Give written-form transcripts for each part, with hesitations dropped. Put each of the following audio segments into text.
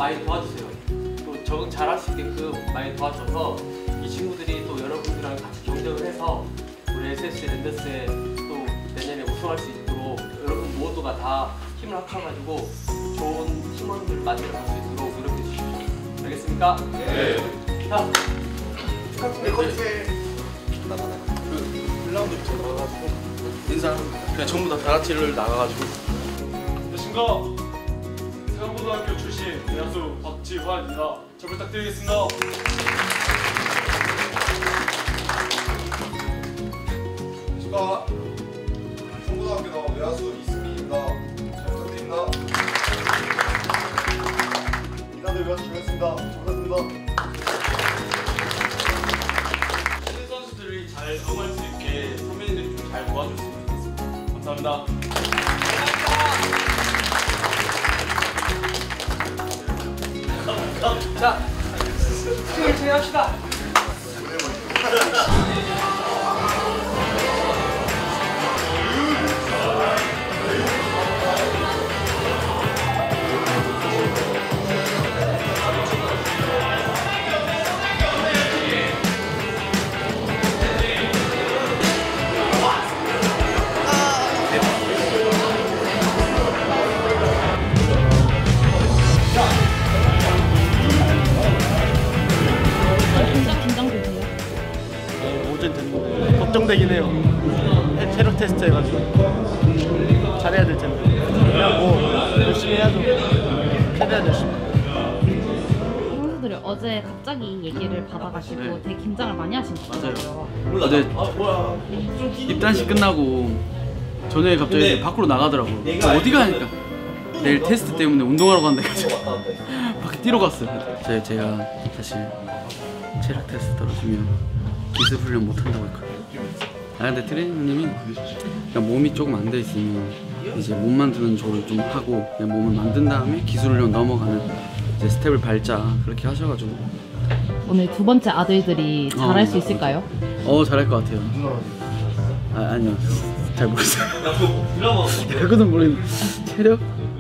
많이 도와주세요. 또 적응 잘할 수 있게끔 많이 도와줘서 이 친구들이 또 여러분들이랑 같이 경쟁을 해서 우리 SSC 랜더스에 또 내년에 우승할 수 있도록 여러분 모두가 다 힘을 합쳐가지고 좋은 팀원들 만들어갈 수 있도록 노력해 주십시오. 알겠습니까? 네. 자, 축하드립니다. 라운드부터 나가가지고 인사 그냥 전부 다 같이를 나가가지고 안녕하십니까. 세강고등학교 출신 내야수 박지환입니다. 잘 부탁드리겠습니다. 안녕하십니까. 성고등학교 나온 내야수 이승민입니다. 잘 부탁드립니다. 이나대 외야수 정했습니다. 반갑습니다. 신인 선수들이 잘 적응할 수 있게 선배님들이 좀 잘 도와줬으면 좋겠습니다. 감사합니다. 자, 스윙을 진행합시다. 오전 됐는데 걱정되긴 해요. 체력 테스트 해가지고 잘해야 될 텐데 그냥 뭐 열심히 해야죠. 최대한 열심히. 선수들이 어제 갑자기 얘기를 받아가지고 네. 되게 긴장을 많이 하신 것 같아요. 어제 입단식 끝나고 저녁에 갑자기 밖으로 나가더라고요. 어디가 하니까 내일 테스트 때문에 운동하러 간다 해가지고 밖에 뛰러 갔어요. 제가 사실 체력 테스트 떨어지면 기습 훈련 못 한다고 했거든요. 근데 트레이너님이 그냥 몸이 조금 안 돼 있으면 이제 몸 만드는 조를 좀 하고 그냥 몸을 만든 다음에 기술 훈련 넘어가는 이제 스텝을 밟자 그렇게 하셔가지고 오늘 두 번째 아들들이 잘할 수 있을까요? 잘할 것 같아요. 아니요, 잘 모르겠어요. 야구는 모르겠는데 체력?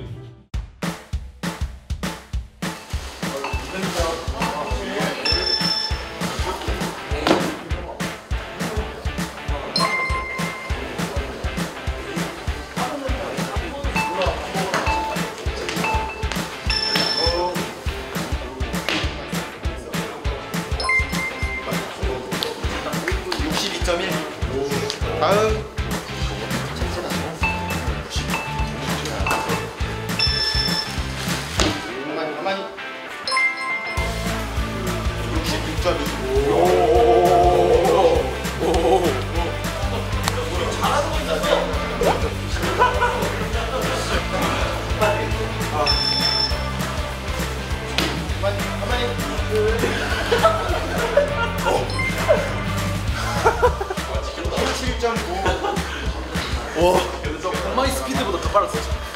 다음 가만히 7.9 엄마의 스피드보다 더 빨랐어.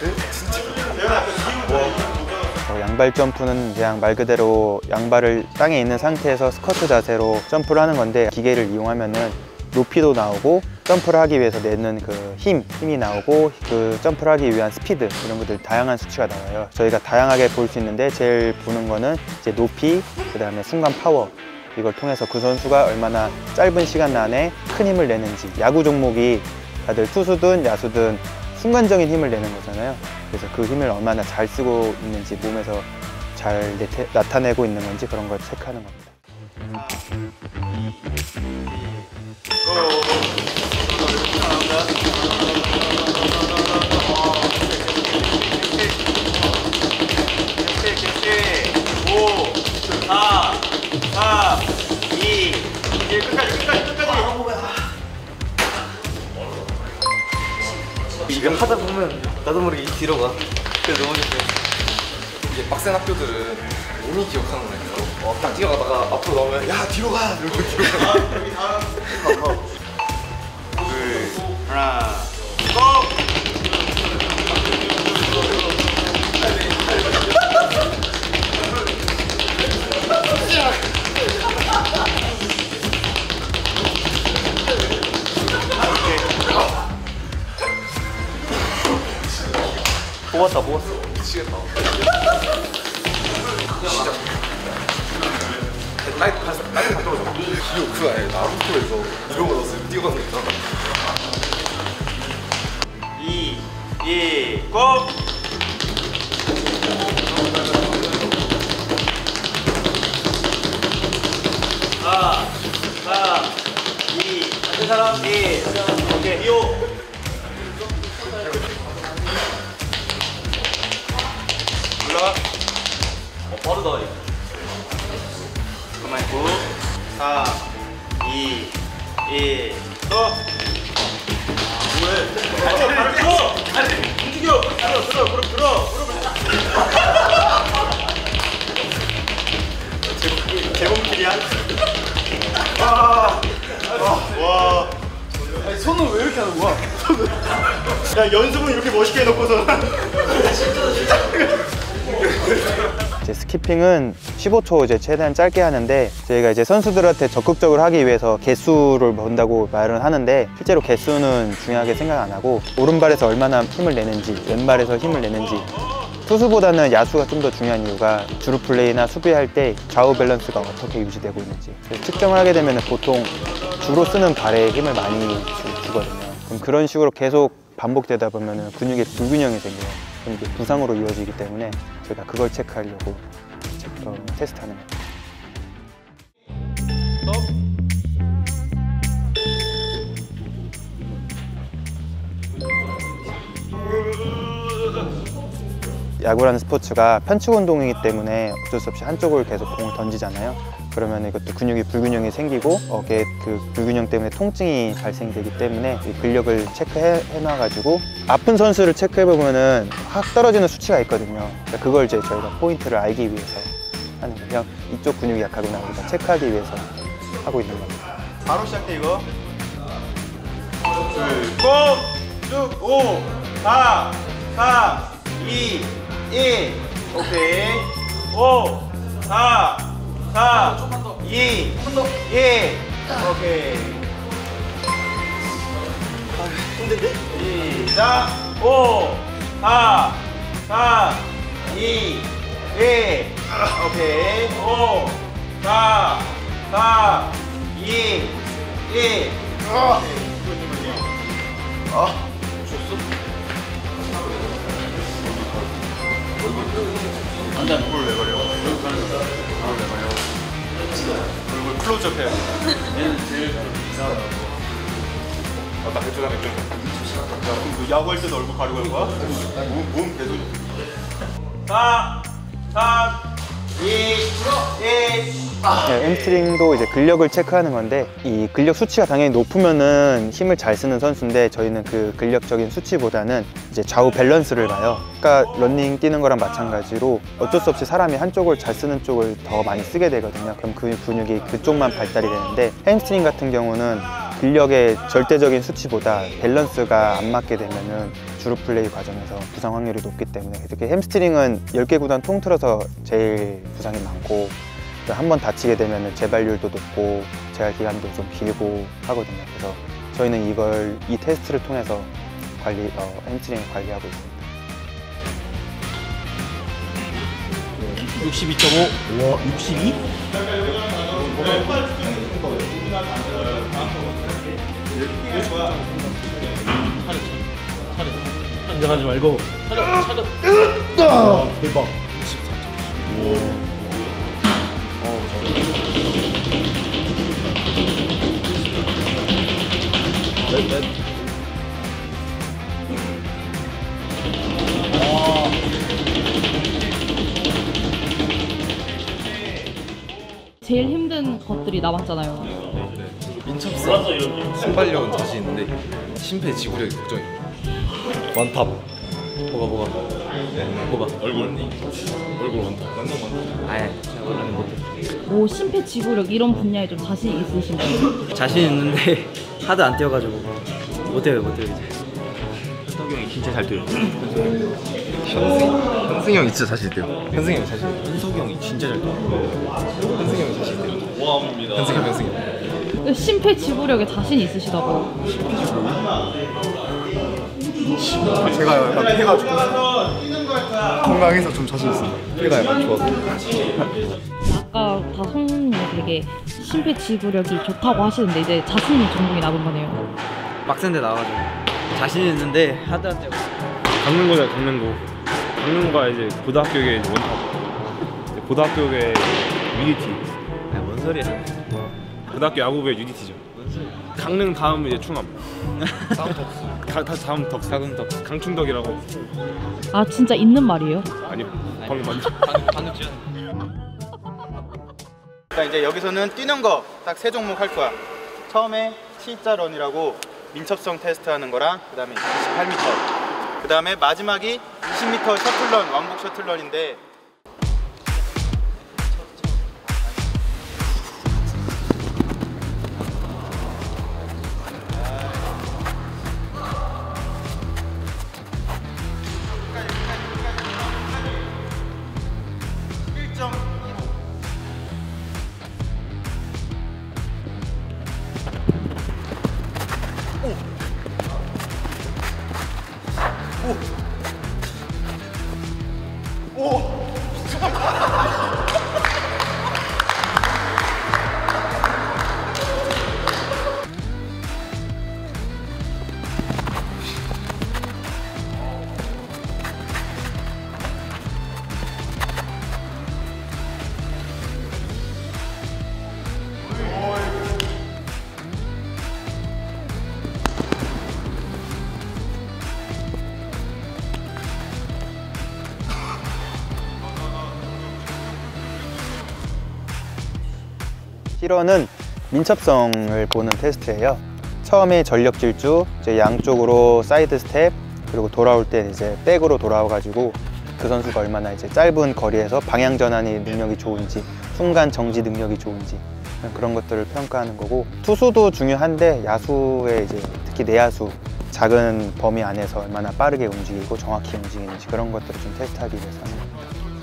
양발 점프는 그냥 말 그대로 양발을 땅에 있는 상태에서 스쿼트 자세로 점프를 하는 건데 기계를 이용하면은 높이도 나오고 점프를 하기 위해서 내는 그 힘이 나오고 그 점프를 하기 위한 스피드 이런 것들 다양한 수치가 나와요. 저희가 다양하게 볼 수 있는데 제일 보는 거는 이제 높이, 그 다음에 순간 파워, 이걸 통해서 그 선수가 얼마나 짧은 시간 안에 큰 힘을 내는지. 야구 종목이 다들 투수든 야수든 순간적인 힘을 내는 거잖아요. 그래서 그 힘을 얼마나 잘 쓰고 있는지, 몸에서 잘 나타내고 있는 건지 그런 걸 체크하는 겁니다. 이거 하다 보면 나도 모르게 뒤로 가. 그래서 너무 좋대. 이제 빡센 학교들은 이미 기억하는 거니까 딱 뛰어가다가 앞으로 나오면 야 뒤로 가! 이러고 뒤로 가. 여기 다음 둘 하나 고! 뽑았다. 미치겠다. 시작. 라이트 다 떨어져. 기억 그거 아니에요. 나루토에서 이런 거 넣었어요. 뛰어가니까. 2, 1, 고! 아, 4, 2, 한 사람 1, 오케이, 2, 5. 올라가. 빠르다. 가만히 있고. 4, 2, 1, 고! 뭐해? 발을 들어! 아니, 움직여! 들어, 무릎 들어! 제몸길이야? 와. 아니, 손은 왜 이렇게 하는 거야? 야, 연습은 이렇게 멋있게 해놓고서. 이제 스키핑은 15초 이제 최대한 짧게 하는데 저희가 이제 선수들한테 적극적으로 하기 위해서 개수를 본다고 말은 하는데 실제로 개수는 중요하게 생각 안 하고 오른발에서 얼마나 힘을 내는지 왼발에서 힘을 내는지 투수보다는 야수가 좀 더 중요한 이유가 주루 플레이나 수비할 때 좌우 밸런스가 어떻게 유지되고 있는지 측정을 하게 되면 보통 주로 쓰는 발에 힘을 많이 주거든요. 그럼 그런 식으로 계속 반복되다 보면 근육에 불균형이 생겨요. 그럼 이게 부상으로 이어지기 때문에 저희가 그걸 체크하려고 테스트하는 거예요. 야구라는 스포츠가 편측 운동이기 때문에 어쩔 수 없이 한쪽을 계속 공을 던지잖아요. 그러면 이것도 근육이 불균형이 생기고 어깨에 그 불균형 때문에 통증이 발생되기 때문에 이 근력을 체크해 놔가지고 아픈 선수를 체크해 보면은 확 떨어지는 수치가 있거든요. 그러니까 그걸 이제 저희가 포인트를 알기 위해서 하는 거예요. 이쪽 근육이 약하구나 우리가 체크하기 위해서 하고 있는 겁니다. 바로 시작해, 이거. 고! 쭉! 5, 4, 3, 2, 1. 오케이. 5, 4, 4, 2, 1. 오케이. 힘든데? 시작. 5, 4, 3, 2, 1. 오케이. 5, 4, 4, 2, 1. 안돼 그걸 왜 그래요? 얼굴 클로즈업 해야 돼. 얘는 제일 이상하다. 딱 해줘라 해줘. 야 그럼 너 야구할 때도 얼굴 가리고 할 거야? 몸 계속. 4, 3, 2, 1. 햄스트링도 이제 근력을 체크하는 건데 이 근력 수치가 당연히 높으면은 힘을 잘 쓰는 선수인데 저희는 그 근력적인 수치보다는 이제 좌우 밸런스를 봐요. 그러니까 러닝 뛰는 거랑 마찬가지로 어쩔 수 없이 사람이 한쪽을 잘 쓰는 쪽을 더 많이 쓰게 되거든요. 그럼 그 근육이 그쪽만 발달이 되는데 햄스트링 같은 경우는 근력의 절대적인 수치보다 밸런스가 안 맞게 되면은 주루 플레이 과정에서 부상 확률이 높기 때문에 특히 햄스트링은 10개 구단 통틀어서 제일 부상이 많고 한번 다치게 되면 재발률도 높고 재활 기간도 좀 길고 하거든요. 그래서 저희는 이 테스트를 통해서 햄스트링을 관리하고 있습니다. 62.5. 와, 62? 긴장하지 말고. 차려. 대박. 64.7. 제일 힘든 것들이 남았잖아요. 민첩성, 순발력은 자신 있는데 심폐 지구력이 걱정이에요. 원탑. 뭐가? 얼굴 원탑. 아예 원래는 못해. 뭐 심폐지구력 이런 분야에 좀 자신 있으신가요? 자신 있는데 하도 안 뛰어가지고 못해요 이제. 현석이 형이 진짜 잘 뛰어요. 현승이 형이 진짜 자신 있대요. 현승이 형이 자신 있대요. 현석이 형이 진짜 잘 뛰어. 현승이 형이 자신 있대요. 모함입니다. 현승이 형. 심폐지구력에 자신 있으시다고. 제가 약간 해가지고 건강해서 좀 자신 있습니다. 피가 많이 좋아서. 아까 다 성우님 되게 심폐지구력이 좋다고 하시는데 이제 자신 있는 전공이 남은 거네요. 빡센데 나와가지고 자신 있는데 하드 안 되고. 강릉고잖아요, 강릉고. 강릉고가 이제 고등학교계 이제 원탑. 이제 고등학교계 유니티. 뭔 소리야? 고등학교 야구부의 유니티죠. 강릉 다음 이제 충암. 다음 덕수. 다음 덕수. 강충덕이라고. 아 진짜 있는 말이에요? 아니요. 방금 이제 여기서는 뛰는 거 딱 3종목 할 거야. 처음에 T자런이라고 민첩성 테스트 하는 거랑 그 다음에 28m, 그 다음에 마지막이 20m 셔틀런, 왕복 셔틀런인데 T런은 민첩성을 보는 테스트예요. 처음에 전력 질주, 이제 양쪽으로 사이드 스텝, 그리고 돌아올 때 이제 백으로 돌아와가지고 그 선수가 얼마나 이제 짧은 거리에서 방향 전환이 능력이 좋은지, 순간 정지 능력이 좋은지 그런 것들을 평가하는 거고, 투수도 중요한데 야수의 이제 특히 내야수 작은 범위 안에서 얼마나 빠르게 움직이고 정확히 움직이는지 그런 것들을 좀 테스트하기 위해서 하는 겁니다.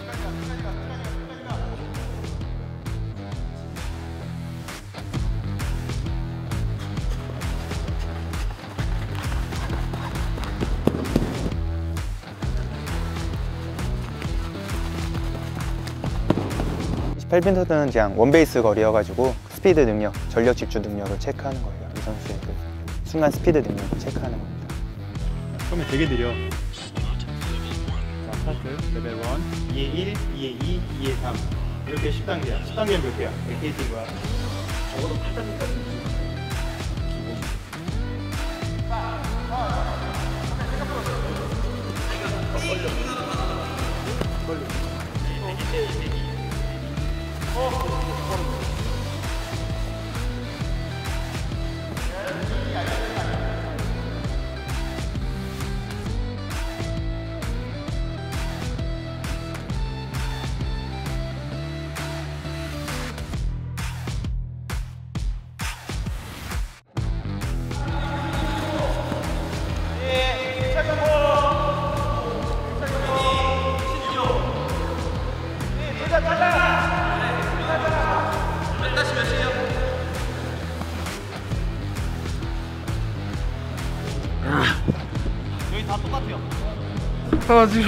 28m는 그냥 원베이스 거리여가지고 스피드 능력, 전력 집주 능력을 체크하는 거예요. 이 선수의 그 순간 스피드 능력을 체크하는 겁니다. 처음에 되게 느려. 자, 스타트 레벨 1, 2에 1, 2에 2, 2에 3 이렇게 10단계야. 10단계는 몇 개야? 100개 뛴 거야. 적어도 8단계까지. 여기 다 똑같아요. 아 지금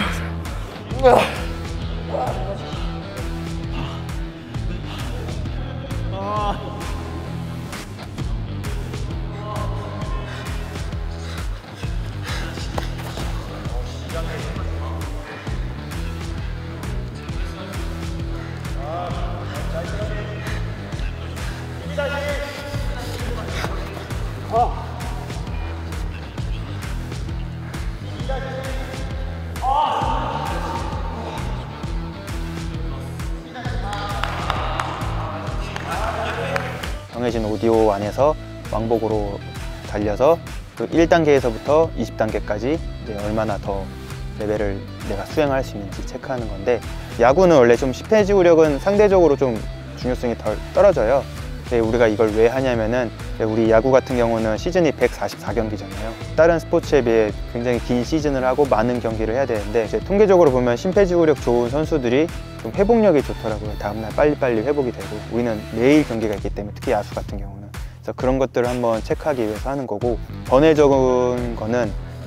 정해진 오디오 안에서 왕복으로 달려서 그 1단계에서부터 20단계까지 이제 얼마나 더 레벨을 내가 수행할 수 있는지 체크하는 건데, 야구는 원래 좀 심폐지구력은 상대적으로 좀 중요성이 덜 떨어져요. 우리가 이걸 왜 하냐면은 우리 야구 같은 경우는 시즌이 144경기잖아요. 다른 스포츠에 비해 굉장히 긴 시즌을 하고 많은 경기를 해야 되는데, 이제 통계적으로 보면 심폐지구력 좋은 선수들이 좀 회복력이 좋더라고요. 다음날 빨리빨리 회복이 되고, 우리는 매일 경기가 있기 때문에 특히 야수 같은 경우는. 그래서 그런 것들을 한번 체크하기 위해서 하는 거고, 번외적인 거는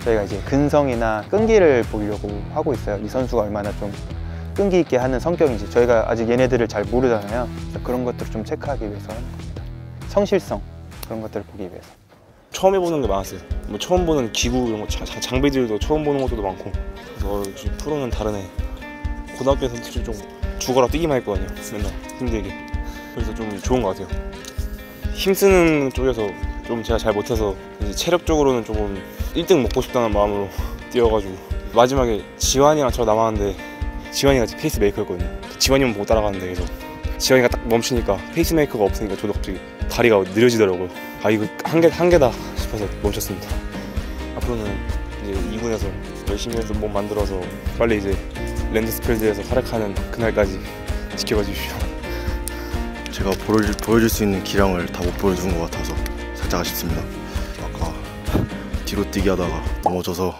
저희가 이제 근성이나 끈기를 보려고 하고 있어요. 이 선수가 얼마나 좀 끈기 있게 하는 성격인지 저희가 아직 얘네들을 잘 모르잖아요. 그래서 그런 것들을 좀 체크하기 위해서 하는 겁니다. 성실성 그런 것들을 보기 위해서. 처음 해보는 게 많았어요. 뭐 처음 보는 기구 이런 거 장비들도 처음 보는 것도 많고. 그래서 프로는 다르네. 고등학교에서 좀 죽어라 뛰기만 했거든요. 맨날 힘들게. 그래서 좀 좋은 것 같아요. 힘쓰는 쪽에서 좀 제가 잘 못해서 이제 체력적으로는 조금 1등 먹고 싶다는 마음으로 뛰어가지고 마지막에 지환이랑 저 남았는데 지환이가 페이스 메이커였거든요. 지환이만 보고 따라가는데 그래서 지환이가 딱 멈추니까 페이스 메이커가 없으니까 저도 갑자기 다리가 느려지더라고요. 아 이거 한계다 싶어서 멈췄습니다. 앞으로는 이제 2군에서 열심히 해서 몸 만들어서 빨리 이제 랜드스필드에서 활약하는 그날까지 지켜봐 주십시오. 제가 보여줄 수 있는 기량을 다 못 보여준 것 같아서 살짝 아쉽습니다. 아까 뒤로 뛰기 하다가 넘어져서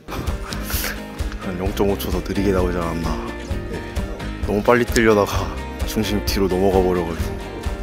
한 0.5초 더 느리게 나오지 않았나. 네. 너무 빨리 뛰려다가 중심이 뒤로 넘어가 버려가지고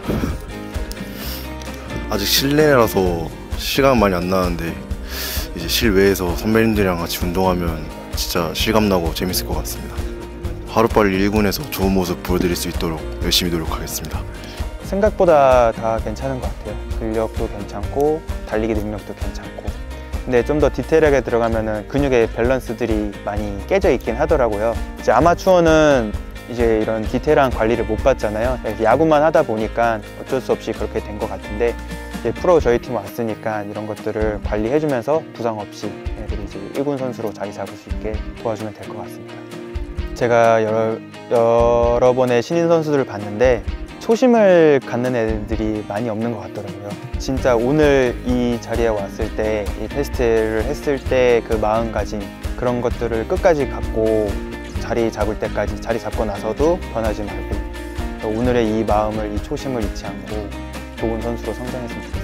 아직 실내라서 시간 많이 안 나는데 이제 실외에서 선배님들이랑 같이 운동하면 진짜 실감나고 재밌을 것 같습니다. 하루빨리 1군에서 좋은 모습 보여드릴 수 있도록 열심히 노력하겠습니다. 생각보다 다 괜찮은 것 같아요. 근력도 괜찮고 달리기 능력도 괜찮고. 근데 좀 더 디테일하게 들어가면은 근육의 밸런스들이 많이 깨져 있긴 하더라고요. 이제 아마추어는 이제 이런 디테일한 관리를 못 받잖아요. 야구만 하다 보니까 어쩔 수 없이 그렇게 된 것 같은데 이제 프로 저희 팀 왔으니까 이런 것들을 관리해주면서 부상 없이 애들이 이제 1군 선수로 자리 잡을 수 있게 도와주면 될 것 같습니다. 제가 여러 번의 신인 선수들을 봤는데 초심을 갖는 애들이 많이 없는 것 같더라고요. 진짜 오늘 이 자리에 왔을 때, 이 테스트를 했을 때 그 마음가짐 그런 것들을 끝까지 갖고 자리 잡을 때까지 자리 잡고 나서도 변하지 말고 오늘의 이 마음을, 이 초심을 잊지 않고 좋은 선수로 성장했으면 좋겠습니다.